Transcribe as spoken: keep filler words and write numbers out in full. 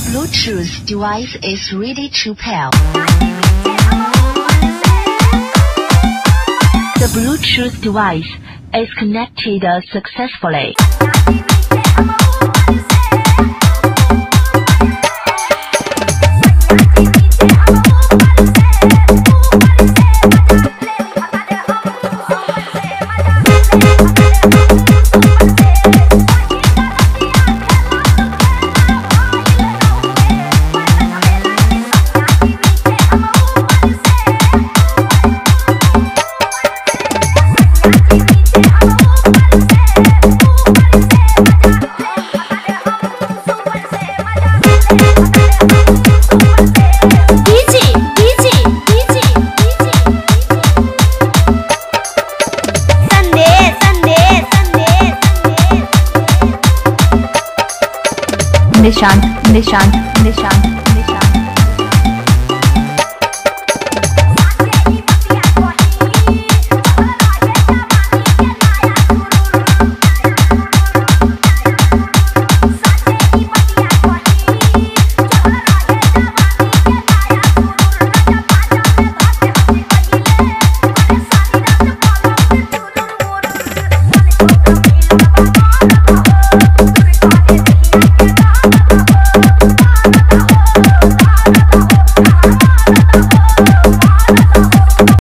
Bluetooth device is ready to pair. The Bluetooth device is connected successfully. Nishant Nishant Nishant Nishant